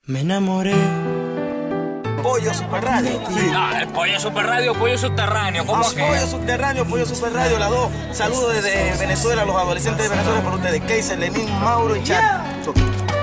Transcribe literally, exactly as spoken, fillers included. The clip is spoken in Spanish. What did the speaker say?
Me enamoré. Pollo Super Radio. Sí. No, el Pollo Super Radio, Pollo Subterráneo. ¿Cómo ah, que? Pollo Subterráneo, Pollo Super Radio, las dos. Saludos desde Venezuela, los adolescentes de Venezuela para ustedes. Keiser, Lenín, Mauro y Chad.